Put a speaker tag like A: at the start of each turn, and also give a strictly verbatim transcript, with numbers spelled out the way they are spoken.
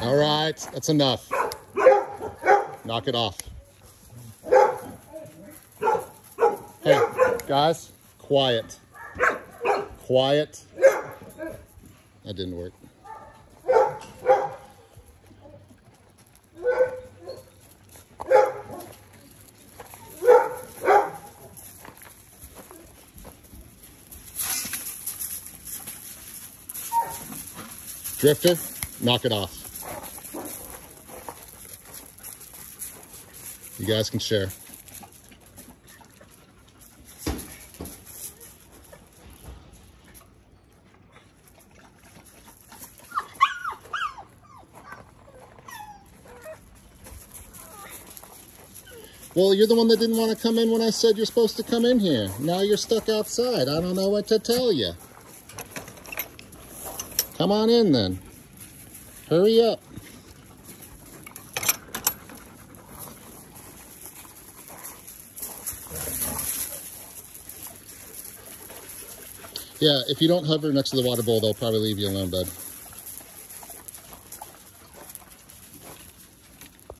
A: All right, that's enough. Knock it off. Hey, guys, quiet. Quiet. That didn't work. Drifter, knock it off. You guys can share. Well, you're the one that didn't want to come in when I said you're supposed to come in here. Now you're stuck outside. I don't know what to tell you. Come on in then. Hurry up. Yeah, if you don't hover next to the water bowl, they'll probably leave you alone, bud.